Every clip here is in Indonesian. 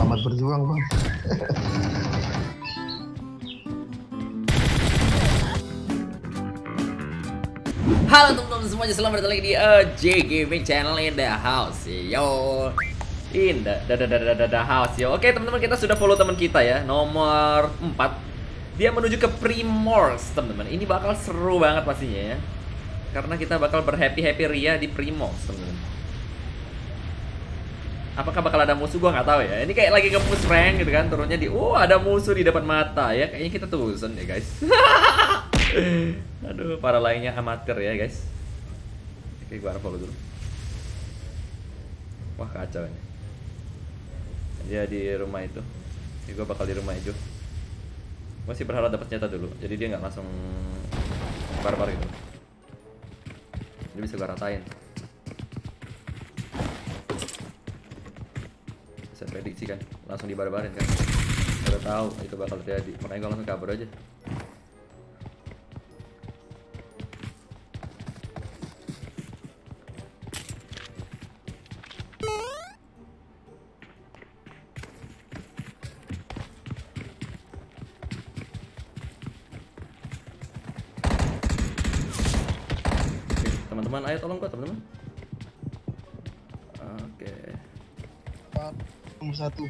Selamat berjuang, Bang. Halo teman-teman semuanya, selamat datang lagi di J Gaming Channel in the house. Yo, in the house yo. Oke teman-teman, kita sudah follow teman kita ya, nomor 4. Dia menuju ke Primorsk teman-teman. Ini bakal seru banget pastinya ya, karena kita bakal berhappy ria di Primorsk teman-teman. Apakah bakal ada musuh, gua nggak tahu ya. Ini kayak lagi nge-push rank gitu kan, turunnya di ada musuh di depan mata ya. Kayaknya kita tusen ya guys. Aduh, para lainnya amatir ya guys. Oke, gua unfollow dulu. Wah, kacau ini. Dia di rumah itu. Oke, gua bakal di rumah hijau. Masih berharap dapat senjata dulu. Jadi dia nggak langsung barbar gitu. Dia bisa gua ratain. Bisa prediksi kan, langsung dibarbarin kan. Udah tahu itu bakal terjadi. Makanya gua langsung kabur aja. Teman-teman, ayo tolong gua teman-teman. Oke. Nomor 1.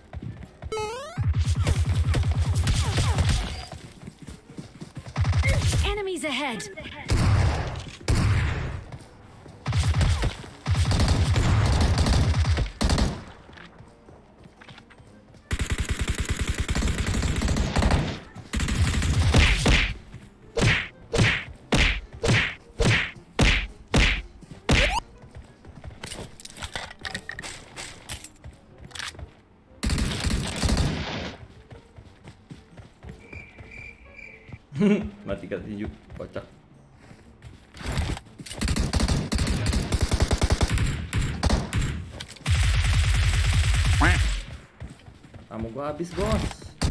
Enemies ahead. Mati kat tinju, kocak. Kamu gua habis, bos.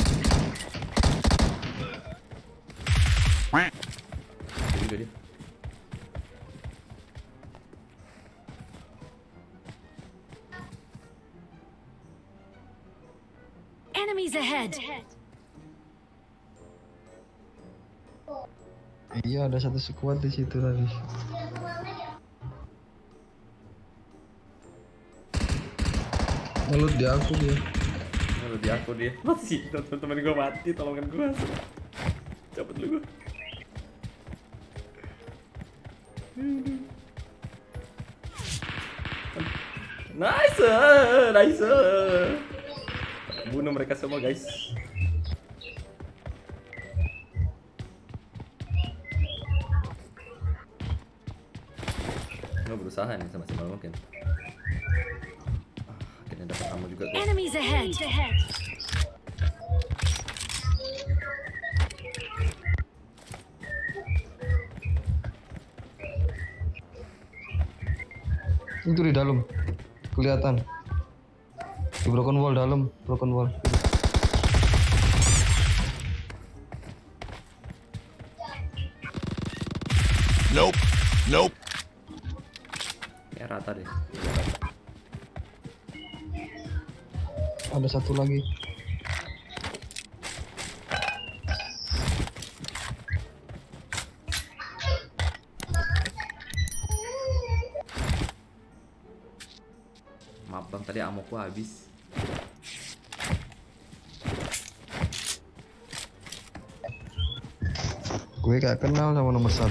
Jadi juga dia. Enemies ahead. Iya, ada satu squad di situ tadi. Ngelut di aku dia. Ngelut di aku dia. Masih teman-teman gua mati, tolongin gua. Cepet lu gua. Nice. Bunuh mereka semua, guys. Gue berusaha nih semaksimal mungkin. Akhirnya dapat ammo juga guys. Enemies ahead. Itu di dalam. Kelihatan. Di broken wall dalam, broken wall. Nope. Ya rata deh. Ada satu lagi. Maaf bang, tadi ammoku habis. Gue gak kenal sama nomor 1.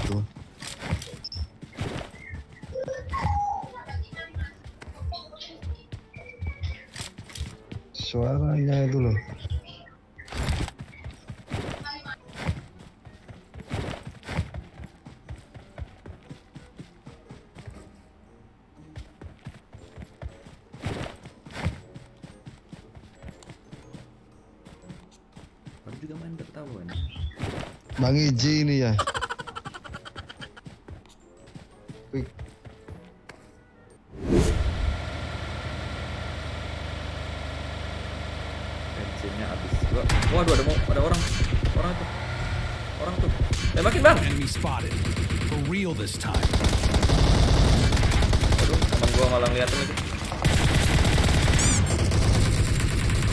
Suaranya itu loh. Baru juga main ketahuan. Bang Iji ini ya. Wih, bensinnya habis. Waduh, ada orang tuh. Tembakin bang. Enemy spotted. For real this time. Aduh, teman gua malah ngeliatin itu.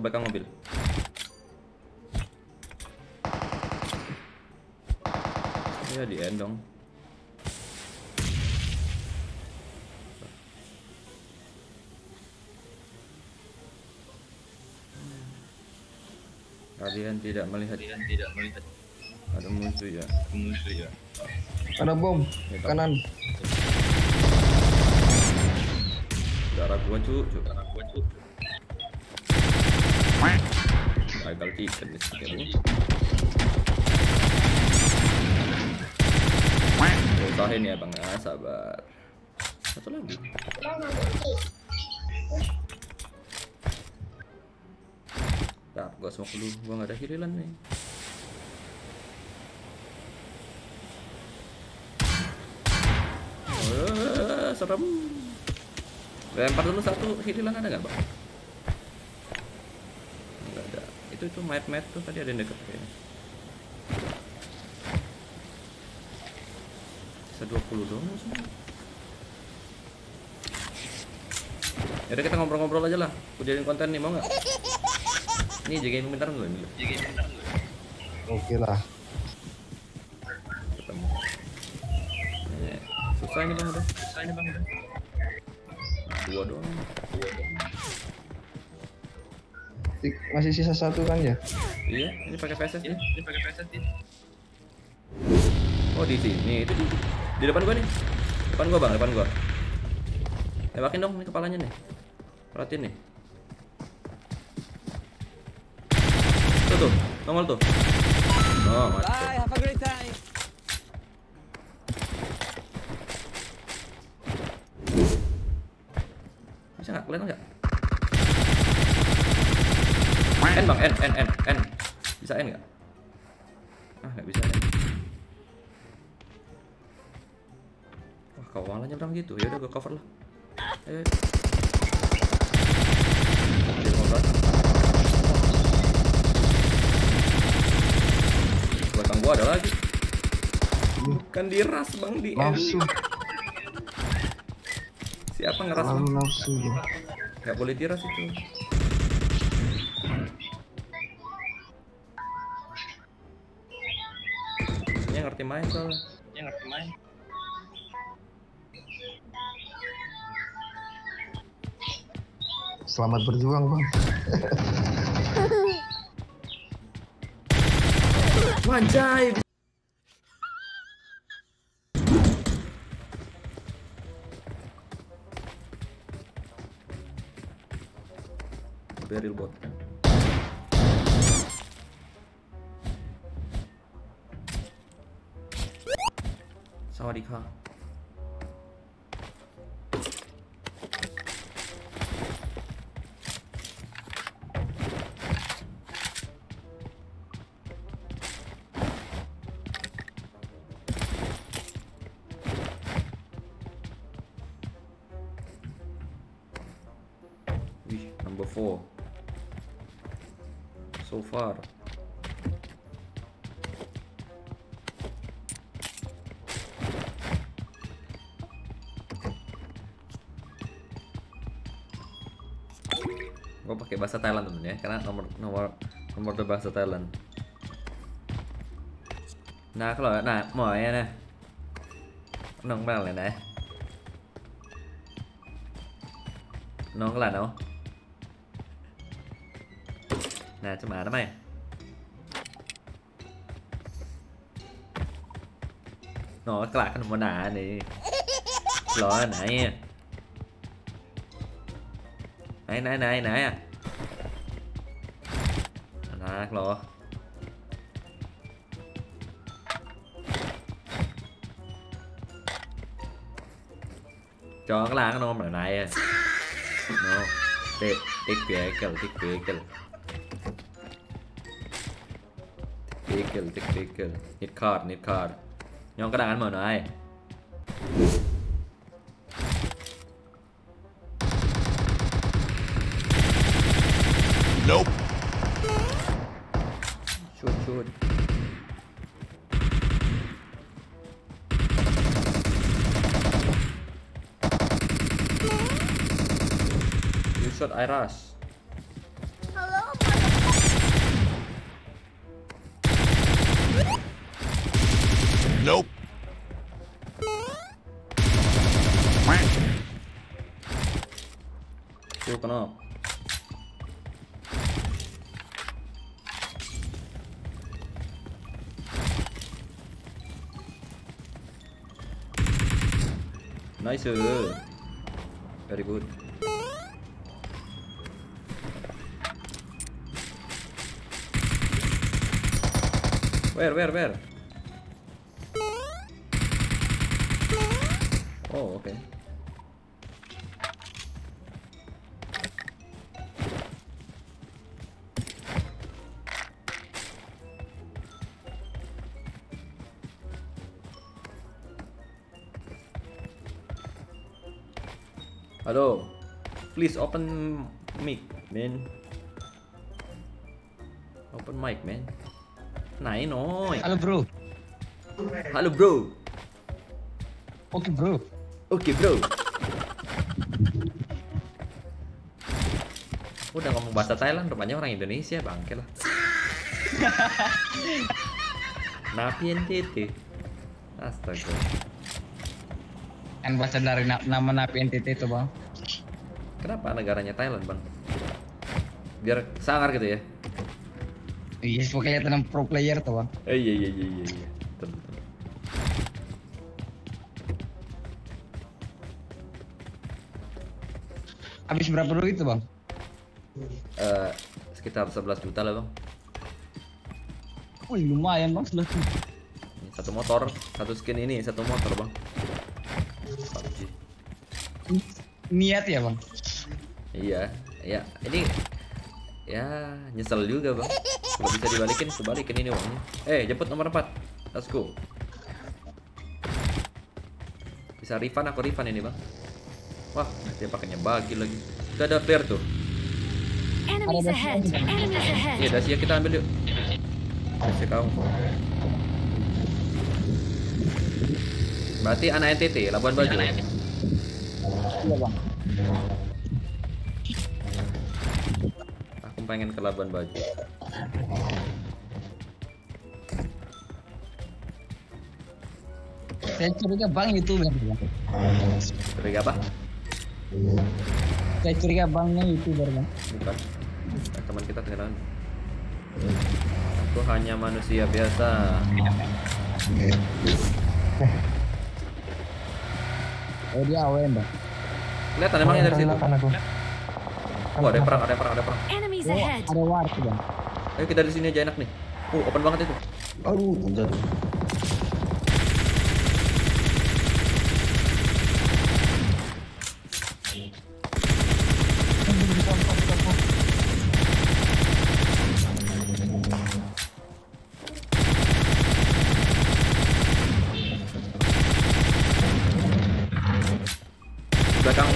belakang mobil. Ya di end dong. Kalian tidak melihat ada musuh ya. Ada bom kanan. Darah gua cu. Gagal chicken nih kayaknya. Usahain ya bang, sabar. Satu lagi. Bentar, gua smoke dulu, gua nggak ada hililan nih. Serem. Lempar dulu satu hililan, ada nggak bang? Nggak ada. Itu mat tuh tadi ada yang deket kayaknya. Bisa 20 dong semua. Yaudah kita ngobrol-ngobrol aja lah. Aku jadiin konten nih, mau nggak? Ini jagain bentar nggak ini? Oke lah. Ketemu. Susah ini bang udah. Dua doang. Masih sisa satu kan ya? Iya, ini pakai VSS dia. Oh di sini, itu di depan gua nih. Depan gua bang, depan gua. Tembakin dong nih kepalanya nih. Perhatiin nih. Tuh, nongol tuh. Oh, mati. Bye, have a great time. Bisa nggak? Kelihatan nggak? N bang, N. Bisa N nggak? Ah, nggak bisa N. Wah, kawalannya berang gitu. Ya udah, gue cover lah. Ayo. Dia ngobrol. Belakang gua ada lagi. Bukan diras bang, di N. Nafsu. Siapa ngeras? Lalu nafsu. Nggak boleh diras itu. Dia ngerti main soalnya. Selamat berjuang bang. Manjai. Beryl bot. Sawadika. Wih, number 4 so far. Gue pakai bahasa Thailand temen ya, karena nomor bahasa Thailand. Nah kalau mau ya nah, nong bang lại này, nong là đâu? Nè cho mà nó mày. Nó cái lại cái món nà này, lo này. Này à. Nah, lo. Cho cái lá cái nôm ở này. No. Take vehicle. Need card. Nhóm cái đàn anh mở này. Nope. Shoot. You shot I rush. Hello, Nope. Tuh kenapa? Nice. Very good. Where? Oh, okay. Halo, please open mic, man. Open mic, man. Nah, noy. Halo bro. Halo, bro. Oke bro. Oke, bro. Udah ngomong bahasa Thailand, rupanya orang Indonesia, bangke lah. Napi NTT. Astaga. Kan bahasa dari nama napi NTT itu bang. Kenapa negaranya Thailand, bang? Biar sangar gitu ya? Iya, pokoknya tenang pro player tuh bang. Iya. Betul. Habis berapa dulu itu bang? Sekitar 11 juta lah, bang. Wih lumayan bang, sudah. Ini satu motor, satu skin ini, satu motor, bang. PUBG. Niat ya bang. Iya. Ini ya nyesel juga, bang. Kalau bisa dibalikin ini uangnya. Jemput nomor 4. Let's go. Bisa refund, aku refund ini, bang. Wah, dia pakainya bagi lagi. Kita ada flare tuh. Enemies ahead. Enemies ahead. Iya, Dacia kita ambil yuk. Dacia kamu. Berarti anak NTT, Labuan Bajo. Iya bang. Aku pengen ke Labuan Bajo. Saya curiga bang YouTuber bang. Curiga apa? Saya curiga bangnya YouTuber bang. Bukan. Teman kita kenalan. Aku hanya manusia biasa. Oh dia AWM bang. Kelihatan emangnya dari situ. Wah, ada perang. Enemies Oh, ahead. ada war tuh bang. Ayo kita di sini aja enak nih. Open banget itu. Aduh, jatuh. Belakang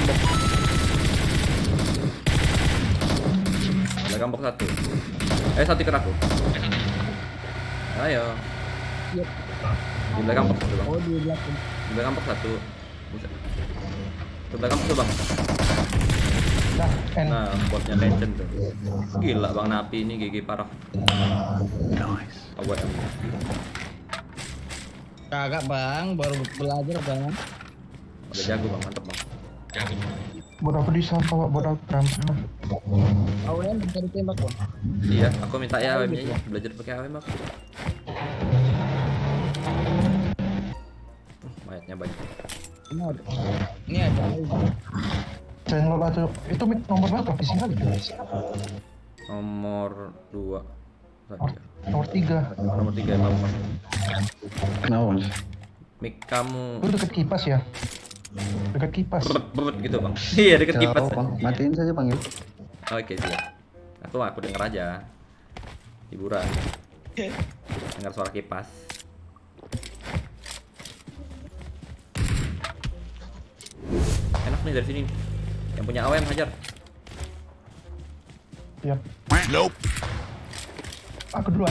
box satu. Satu ikut aku. Ayo. Yep. Di belakang box satu, bang. Oh di belakang. Di belakang box satu. Bisa. Di belakang box tuh, bang. Nah, botnya legend tuh. Gila, bang Napi ini GG parah. AWM. Kagak bang, baru belajar bang. Udah jago, bang. Mantep, bang. Buat apa di sampah, buat apa ramah? AWM bisa ditembak bang. Iya, aku minta ya AWM-nya ya. Belajar pakai AWM aku. Mayatnya banyak. Ini ada. Channel atau itu nomor berapa? Di sini ada. Nomor 2. Nomor 3. Nomor 3 emang. Kenapa? Mic kamu Lu deket kipas ya? Deket kipas. berut gitu, bang. Iya, deket kipas. Matiin saja panggil. Oke, siap. Aku denger aja. Hiburan. Dengar suara kipas. Enak nih dari sini. Yang punya AWM hajar. Ya. Nope. Aku duluan.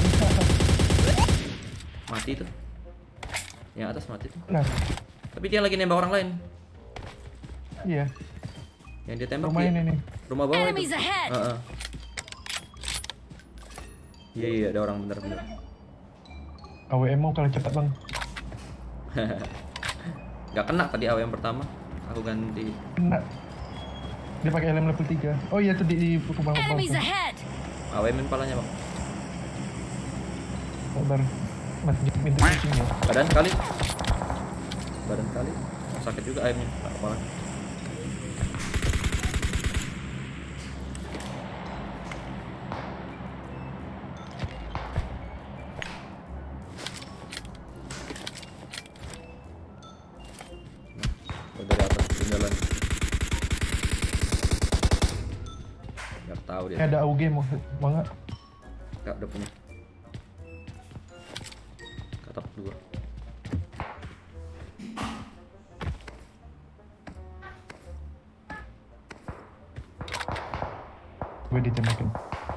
Mati tuh. Yang atas mati tuh. Nah, Tapi dia lagi nembak orang lain. iya. Yang dia tembak Rumah dia. ini nih. Rumah bawah Enemies itu. ahead. Iya, ada orang bener-bener. AWM mau kalau cepat bang. Gak kena tadi AW yang pertama. Aku ganti. Kena. Dia pakai helm level 3. Oh iya tuh di rumah Enemies tuh. ahead! AW min palanya bang. Sabar. Masih pintu kucing ya. Badan kali. Badan kali. Oh, sakit juga ayamnya. Tak kepala. Dari atas jalan. Gak tahu dia. Ada AUG mau nggak? Gak udah punya. Katak 2. Gue ditembakin.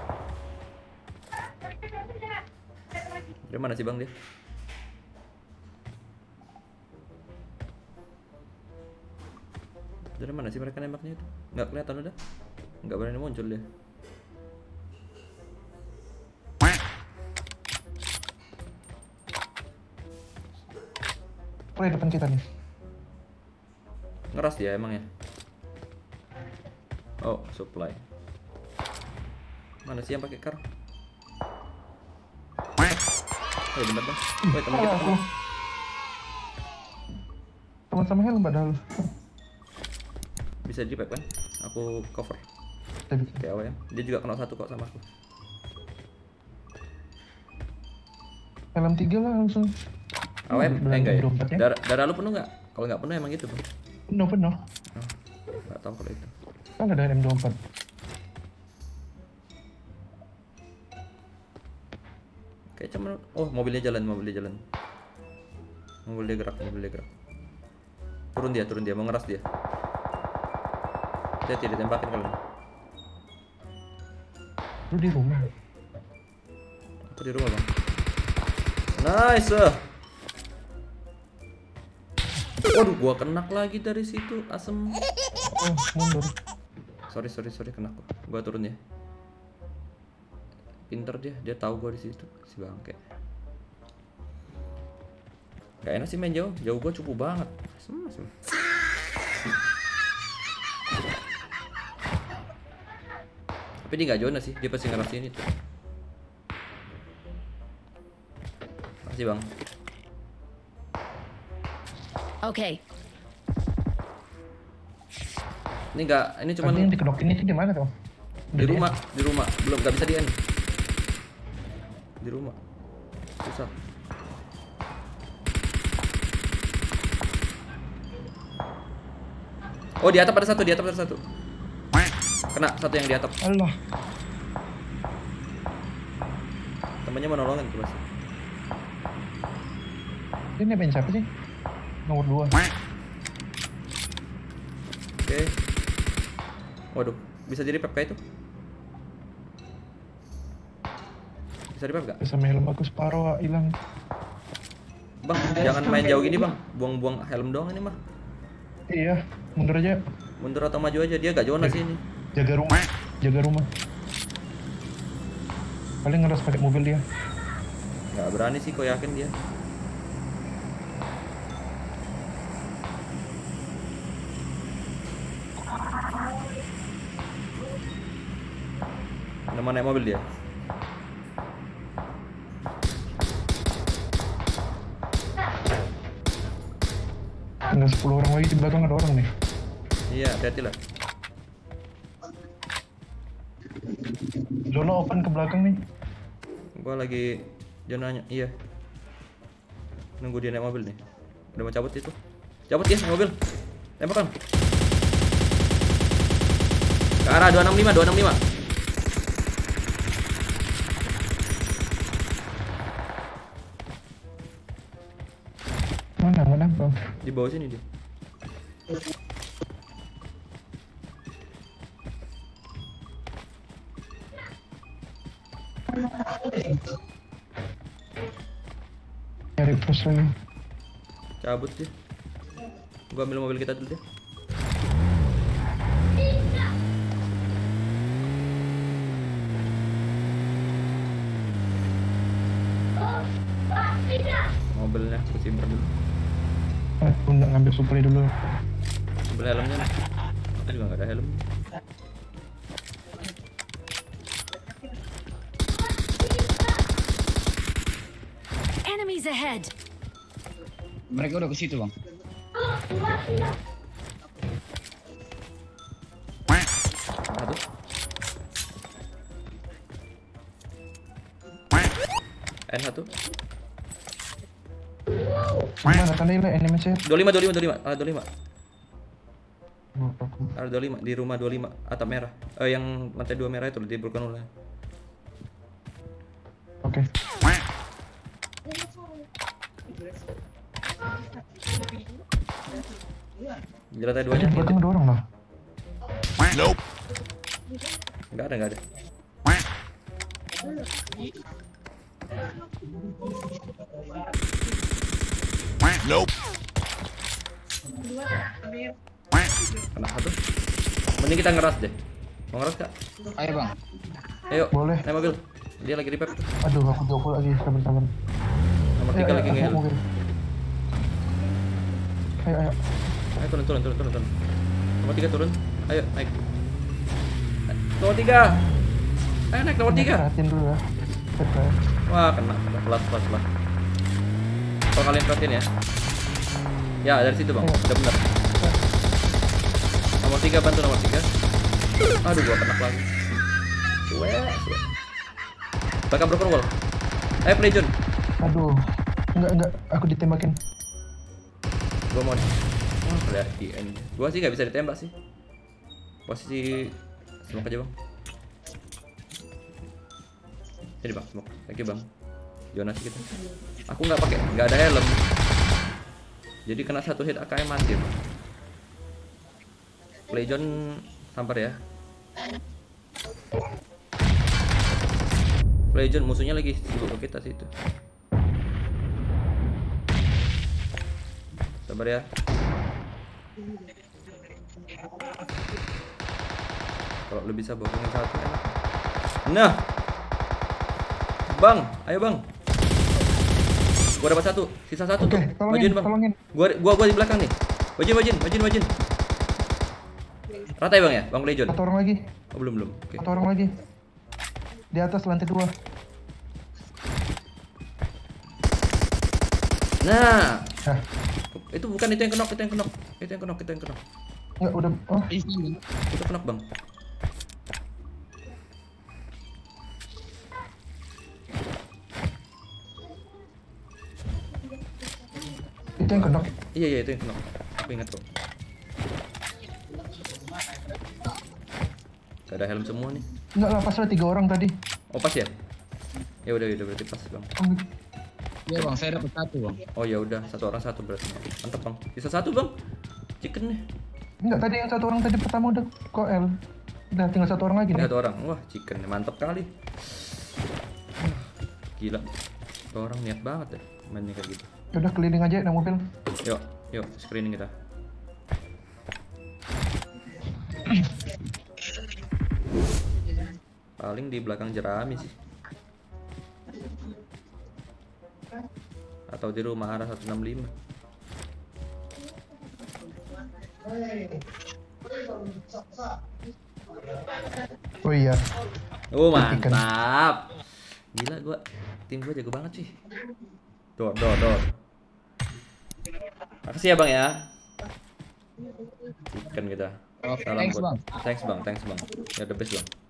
Dari mana sih bang dia? Dari mana sih mereka nembaknya itu? Nggak kelihatan udah. Nggak berani muncul dia. Oh ya depan kita nih. Ngeras dia emang ya. Oh supply. Mana sih yang pakai car? Oh bener bang. Woi teman kita. Aku. Teman sama helm padahal. Bisa di pipe kan? Aku cover. Tapi Kayak awal ya. Dia juga kena satu kok sama aku. helm 3 lah langsung. AWM? Enggak ya? Dompetnya. Darah lu penuh nggak? Kalau nggak penuh emang gitu bang. Penuh. Oh, nggak tahu kalau itu. Kan ada M24. Kayak cuman, oh mobilnya jalan. Mobil dia gerak. Turun dia, mau ngeras dia. Dia tidak tembakin kalian. Lu di rumah. Aku di rumah bang. Nice. Waduh, gua kenak lagi dari situ, asem. Oh, mundur. Sorry, kena gua. Gua turun ya. Pinter dia tahu gua di situ, si bangke. Gak enak sih main jauh gua cukup banget. Asem. Tapi dia nggak zona sih, dia pasti ngerasain itu. Makasih bang. Okay. Ini cuman Tadi yang dikedok ini sih di mana tuh? di rumah, belum nggak bisa di end. Di rumah, susah. Oh di atap ada satu, Kena satu yang di atap. Allah. Temennya mau nolongin tuh pasti. Ini nebeng siapa sih? Nomor 2. Oke. Waduh, bisa jadi pep kayak itu? Bisa di pep gak? Bisa helm aku separuh hilang. Bang, jangan main jauh gini bang. Buang-buang helm doang ini mah. Iya, mundur aja. Mundur atau maju aja, dia gak zona sih ini. Jaga rumah. Paling ngeras pakai mobil dia. Gak berani sih, kok yakin dia. Udah mau naik mobil dia. Tinggal 10 orang lagi, di belakang ada orang nih. Iya, hati-hati lah. Zona open ke belakang nih. Gua lagi zonanya, iya. Nunggu dia naik mobil nih. Udah mau cabut itu. Cabut ya, naik mobil. Tembakan. Ke arah 265. Mana bang? Di bawah sini dia. Cari pos lagi. Cabut dia. Gua ambil mobil kita dulu deh. Mobilnya aku simpan dulu. ngambil supply dulu. Ambil helmnya. Aku juga nggak ada helm. Enemies ahead. Mereka udah ke situ, Bang. Aduh. N1. Mana tanda ini enemy set? 25. Ah, 25. Ada 25 di rumah 25 atap merah. Yang lantai 2 merah itu di broken wall. Oke. Di lantai 2-nya. Berarti ada orang lah. Nope. Enggak ada. Nope. Kena satu. Mending kita ngeras deh. Mau ngeras Kak? Ayo, Bang. Ayo. Boleh. Naik mobil. Dia lagi repair. Aduh, aku jauh lagi, sabar. Nomor 3 lagi ngel. Ayo. Ayo turun. Nomor 3 turun. Ayo naik. Nomor 3. Ayo naik nomor 3. Perhatiin dulu ya. Wah, kena pelas. Kalau kalian perhatiin ya. Ya, dari situ, Bang. Udah benar. Nomor 3 bantu nomor 3. Aduh, gua kena lagi. Suwe. Bakal broken wall. Ayo play John. Aduh. Enggak, aku ditembakin. Gua mau nih. Wah, lihat di end. Gua sih nggak bisa ditembak sih. Posisi smoke aja, Bang. Jadi, Bang, smoke. Thank you, Bang. Jonasi kita. Aku nggak ada helm. Jadi kena satu hit AKM mati. Play John tampar ya. Play John musuhnya lagi sibuk ke kita situ. Sabar ya. Kalau lu bisa bokongin satu enak. Nah. Bang, ayo Bang. Gua dapat satu, sisa satu tuh. Majuin Bang. Tolongin. Gua di belakang nih. Wajin. Rata ya Bang ya? Bang Legion. Satu orang lagi. Oh, belum. Oke. Satu orang lagi. Di atas lantai 2. Nah. Hah. Itu bukan itu yang kenok. Enggak, udah. Oh, Itu kenok Bang. itu yang kenok. Iya itu yang kenok. Aku ingat kok. Gak ada helm semua nih. Enggak lah, pas lah 3 orang tadi. Oh pas ya? Ya udah berarti pas Bang. Iya, Bang, saya dapat satu, Bang. Oh ya udah, satu orang satu berarti. Mantap Bang. Bisa satu Bang. Chicken nih. Enggak, tadi yang satu orang tadi pertama udah koel. Udah tinggal satu orang lagi nih. Satu orang. Wah, chicken mantap kali. Gila. Satu orang niat banget ya mainnya kayak gitu. Ya udah keliling aja naik mobil. Yuk, screening kita. Paling di belakang jerami sih. Atau di rumah arah 165. Oh iya. Oh mantap. Gila tim gua jago banget sih. Dor. Makasih ya Bang ya. Ikan kita. Oke, Salam thanks, buat- Bang. Thanks bang. Ya the best Bang.